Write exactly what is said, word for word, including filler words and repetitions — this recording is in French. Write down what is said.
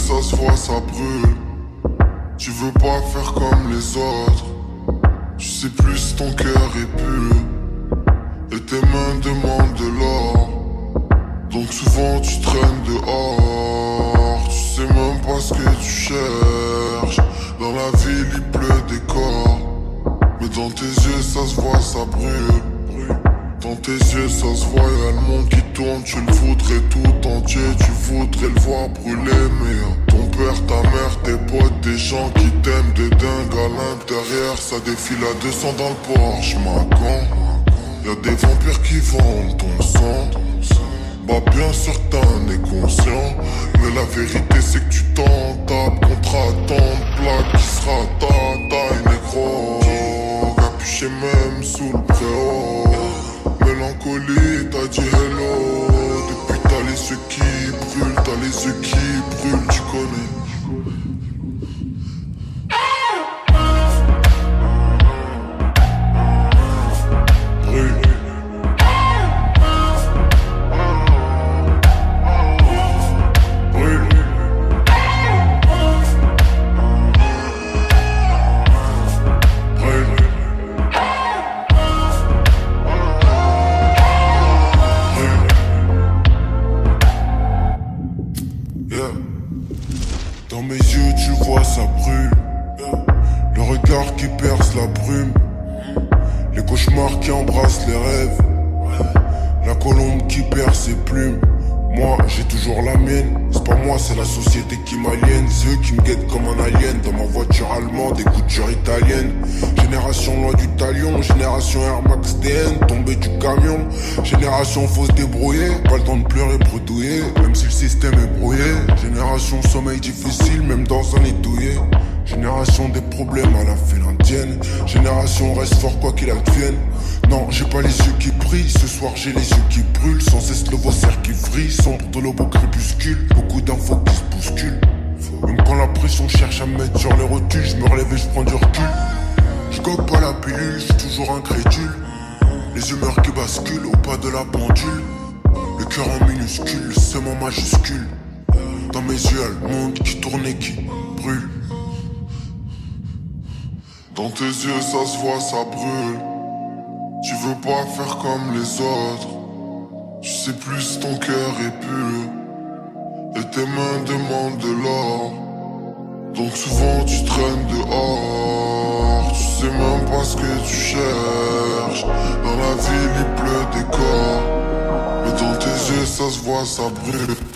ça se voit, ça brûle. Tu veux pas faire comme les autres. Tu sais plus si ton cœur est pur et tes mains demandent de l'or. Donc souvent tu traînes dehors. Tu sais même pas ce que tu cherches. Dans la ville il pleut des corps, mais dans tes yeux ça se voit, ça brûle. Dans tes yeux ça se voit, y'a le monde qui tourne. Tu le voudrais tout entier, tu voudrais le voir brûler. Mais ton père, ta mère, tes potes, des gens qui t'aiment de dingue. À l'intérieur ça défile à deux cents dans le Porsche Macan. Y'a des vampires qui vendent ton sang. Bah bien sûr que t'en es conscient, mais la vérité c'est que tu t'en tapes contre tant de plaques qui sera ta taille négro. Capuché même sous le préau. Mélancolie, t'as dit hello. Depuis t'as les yeux qui brûlent, t'as les yeux qui brûlent, tu connais. Dans mes yeux tu vois ça brûle. Le regard qui perce la brume. Les cauchemars qui embrassent les rêves. La colombe qui perd ses plumes. Moi j'ai toujours la mienne. C'est pas moi, c'est la société qui m'aliène. C'est eux qui me guettent comme un alien. Dans ma voiture allemande, des coutures italiennes. Génération loi du talion. Génération Air Max D N, tombé du camion. Génération fausse débrouillée. Pas le temps de pleurer bredouillé, même si le système est brouillé. Génération sommeil difficile, même dans un lit douillet. Génération des problèmes à la file indienne. Génération reste fort quoi qu'il advienne. Non, j'ai pas les yeux qui brillent. Ce soir j'ai les yeux qui brûlent. Sans cesse le vaussaire qui vrille. Sombre de l'aube au crépuscule. Beaucoup d'infos qui se bousculent. Même quand la pression cherche à me mettre sur les rotules, je me relève et je prends du recul. Je gobe pas la pilule, je suis toujours incrédule. Les humeurs qui basculent au pas de la pendule. Le cœur en minuscule, le seum en majuscule. Dans mes yeux y'a le monde qui tourne et qui brûle. Dans tes yeux ça se voit, ça brûle. Tu veux pas faire comme les autres. Tu sais plus si ton cœur est pur et tes mains demandent de l'or. Donc souvent tu traînes dehors. Tu sais même pas ce que tu cherches. Dans la ville il pleut des corps, mais dans tes yeux ça se voit, ça brûle.